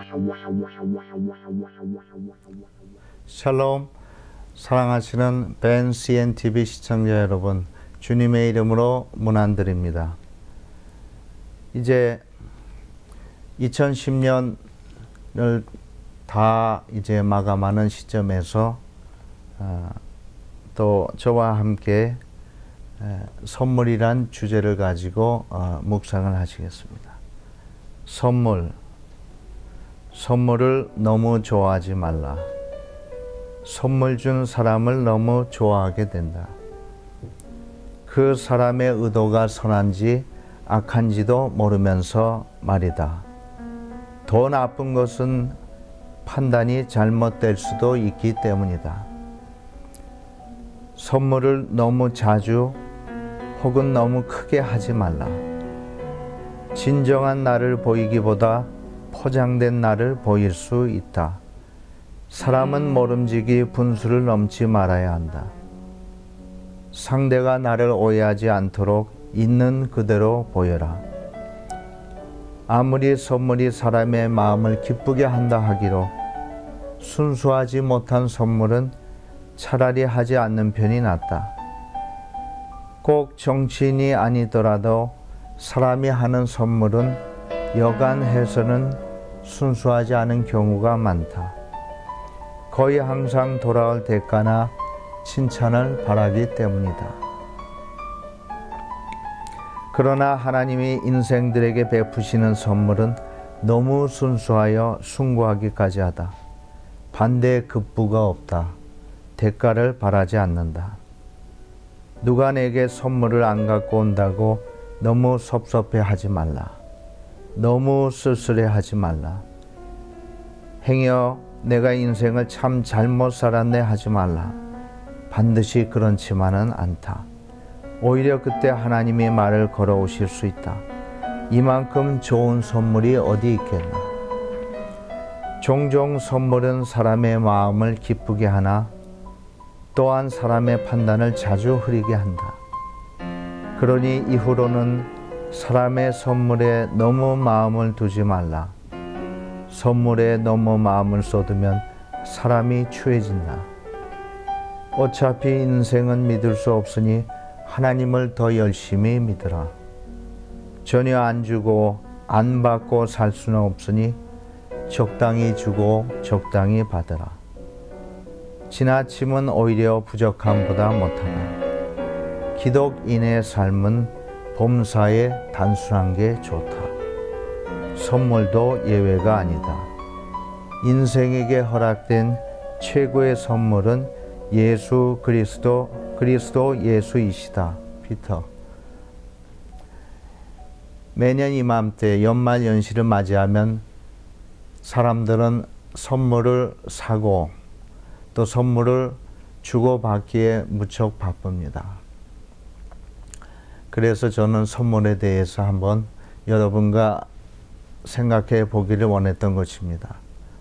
샬롬, 사랑하시는 벤 CNTV 시청자 여러분, 주님의 이름으로 문안드립니다. 이제 2010년을 다 이제 마감하는 시점에서 또 저와 함께 선물이란 주제를 가지고 묵상을 하시겠습니다. 선물을 너무 좋아하지 말라. 선물 준 사람을 너무 좋아하게 된다. 그 사람의 의도가 선한지 악한지도 모르면서 말이다. 더 나쁜 것은 판단이 잘못될 수도 있기 때문이다. 선물을 너무 자주 혹은 너무 크게 하지 말라. 진정한 나를 보이기보다 포장된 나를 보일 수 있다. 사람은 모름지기 분수를 넘지 말아야 한다. 상대가 나를 오해하지 않도록 있는 그대로 보여라. 아무리 선물이 사람의 마음을 기쁘게 한다 하기로 순수하지 못한 선물은 차라리 하지 않는 편이 낫다. 꼭 정치인이 아니더라도 사람이 하는 선물은 여간해서는 순수하지 않은 경우가 많다. 거의 항상 돌아올 대가나 칭찬을 바라기 때문이다. 그러나 하나님이 인생들에게 베푸시는 선물은 너무 순수하여 숭고하기까지 하다. 반대의 급부가 없다. 대가를 바라지 않는다. 누가 내게 선물을 안 갖고 온다고 너무 섭섭해하지 말라. 너무 쓸쓸해하지 말라. 행여 내가 인생을 참 잘못 살았네 하지 말라. 반드시 그렇지만은 않다. 오히려 그때 하나님이 말을 걸어오실 수 있다. 이만큼 좋은 선물이 어디 있겠나. 종종 선물은 사람의 마음을 기쁘게 하나 또한 사람의 판단을 자주 흐리게 한다. 그러니 이후로는 사람의 선물에 너무 마음을 두지 말라. 선물에 너무 마음을 쏟으면 사람이 추해진다. 어차피 인생은 믿을 수 없으니 하나님을 더 열심히 믿으라. 전혀 안 주고 안 받고 살 수는 없으니 적당히 주고 적당히 받으라. 지나침은 오히려 부족함보다 못하다. 기독인의 삶은 범사에 단순한 게 좋다. 선물도 예외가 아니다. 인생에게 허락된 최고의 선물은 예수 그리스도 예수이시다. 피터. 매년 이맘때 연말 연시를 맞이하면 사람들은 선물을 사고 또 선물을 주고받기에 무척 바쁩니다. 그래서 저는 선물에 대해서 한번 여러분과 생각해 보기를 원했던 것입니다.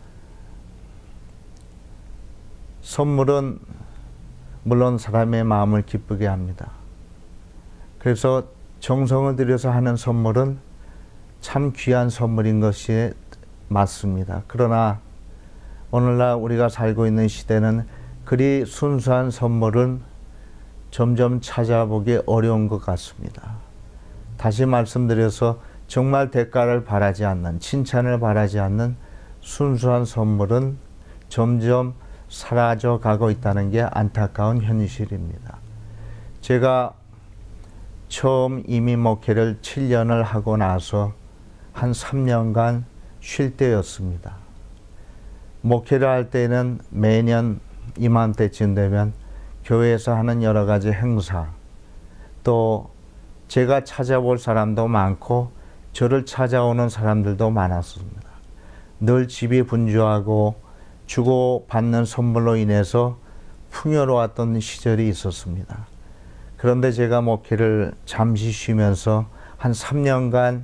선물은 물론 사람의 마음을 기쁘게 합니다. 그래서 정성을 들여서 하는 선물은 참 귀한 선물인 것이 맞습니다. 그러나 오늘날 우리가 살고 있는 시대는 그리 순수한 선물은 점점 찾아보기 어려운 것 같습니다. 다시 말씀드려서 정말 대가를 바라지 않는, 칭찬을 바라지 않는 순수한 선물은 점점 사라져 가고 있다는 게 안타까운 현실입니다. 제가 처음 이민 목회를 7년을 하고 나서 한 3년간 쉴 때였습니다. 목회를 할 때는 매년 이맘때쯤 되면 교회에서 하는 여러 가지 행사, 또 제가 찾아볼 사람도 많고 저를 찾아오는 사람들도 많았습니다. 늘 집이 분주하고 주고받는 선물로 인해서 풍요로웠던 시절이 있었습니다. 그런데 제가 목회를 잠시 쉬면서 한 3년간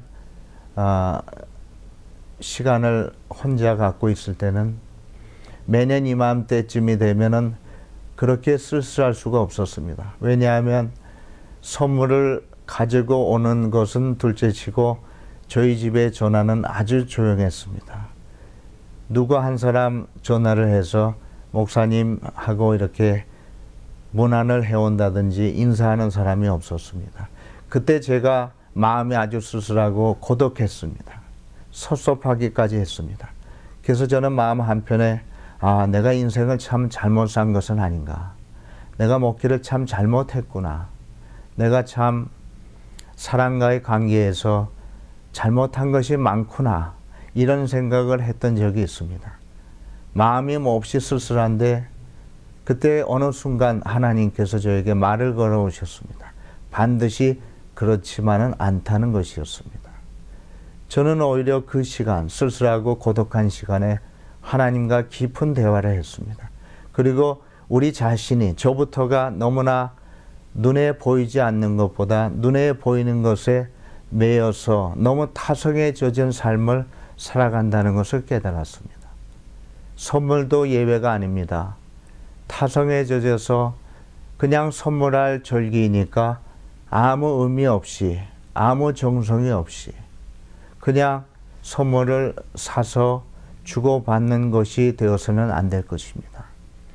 시간을 혼자 갖고 있을 때는 매년 이맘때쯤이 되면은 그렇게 쓸쓸할 수가 없었습니다. 왜냐하면 선물을 가지고 오는 것은 둘째치고 저희 집의 전화는 아주 조용했습니다. 누구 한 사람 전화를 해서 목사님하고 이렇게 문안을 해온다든지 인사하는 사람이 없었습니다. 그때 제가 마음이 아주 쓸쓸하고 고독했습니다. 섭섭하기까지 했습니다. 그래서 저는 마음 한편에 내가 인생을 참 잘못 산 것은 아닌가. 내가 목회를 참 잘못했구나. 내가 참 사람과의 관계에서 잘못한 것이 많구나. 이런 생각을 했던 적이 있습니다. 마음이 몹시 쓸쓸한데 그때 어느 순간 하나님께서 저에게 말을 걸어오셨습니다. 반드시 그렇지만은 않다는 것이었습니다. 저는 오히려 그 시간, 쓸쓸하고 고독한 시간에 하나님과 깊은 대화를 했습니다. 그리고 우리 자신이 저부터가 너무나 눈에 보이지 않는 것보다 눈에 보이는 것에 매여서 너무 타성에 젖은 삶을 살아간다는 것을 깨달았습니다. 선물도 예외가 아닙니다. 타성에 젖어서 그냥 선물할 절기이니까 아무 의미 없이 아무 정성이 없이 그냥 선물을 사서 주고받는 것이 되어서는 안 될 것입니다.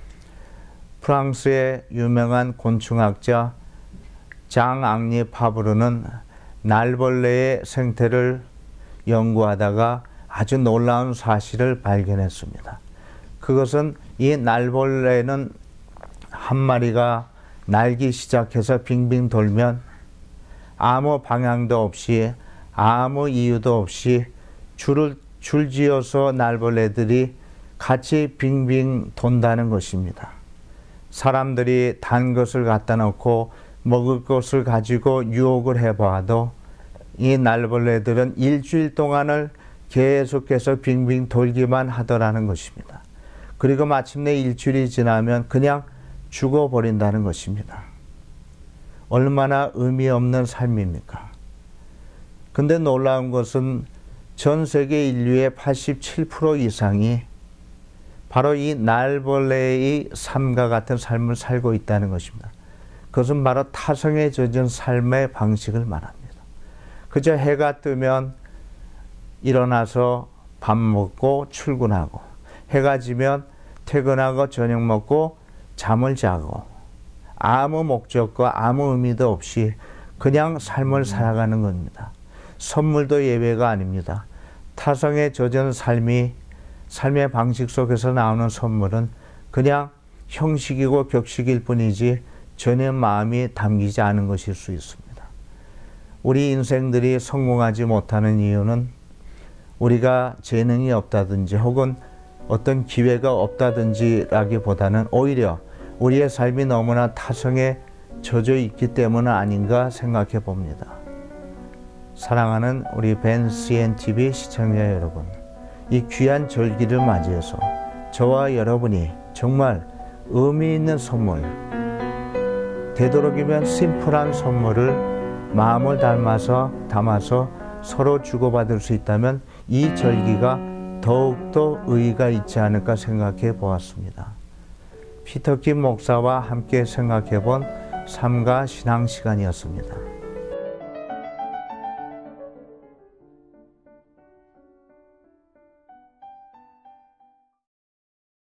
프랑스의 유명한 곤충학자 장 앙리 파브르는 날벌레의 생태를 연구하다가 아주 놀라운 사실을 발견했습니다. 그것은 이 날벌레는 한 마리가 날기 시작해서 빙빙 돌면 아무 방향도 없이 아무 이유도 없이 줄지어서 날벌레들이 같이 빙빙 돈다는 것입니다. 사람들이 단 것을 갖다 놓고 먹을 것을 가지고 유혹을 해봐도 이 날벌레들은 일주일 동안을 계속해서 빙빙 돌기만 하더라는 것입니다. 그리고 마침내 일주일이 지나면 그냥 죽어버린다는 것입니다. 얼마나 의미 없는 삶입니까? 근데 놀라운 것은 전 세계 인류의 87% 이상이 바로 이 날벌레의 삶과 같은 삶을 살고 있다는 것입니다. 그것은 바로 타성에 젖은 삶의 방식을 말합니다. 그저 해가 뜨면 일어나서 밥 먹고 출근하고, 해가 지면 퇴근하고 저녁 먹고 잠을 자고, 아무 목적과 아무 의미도 없이 그냥 삶을 살아가는 겁니다. 선물도 예외가 아닙니다. 타성에 젖은 삶의 방식 속에서 나오는 선물은 그냥 형식이고 격식일 뿐이지 전혀 마음이 담기지 않은 것일 수 있습니다. 우리 인생들이 성공하지 못하는 이유는 우리가 재능이 없다든지 혹은 어떤 기회가 없다든지라기보다는 오히려 우리의 삶이 너무나 타성에 젖어 있기 때문 아닌가 생각해 봅니다. 사랑하는 우리 벤CNTV 시청자 여러분, 이 귀한 절기를 맞이해서 저와 여러분이 정말 의미 있는 선물, 되도록이면 심플한 선물을 마음을 담아서 서로 주고받을 수 있다면 이 절기가 더욱더 의의가 있지 않을까 생각해 보았습니다. 피터 킴 목사와 함께 생각해 본 삶과 신앙 시간이었습니다.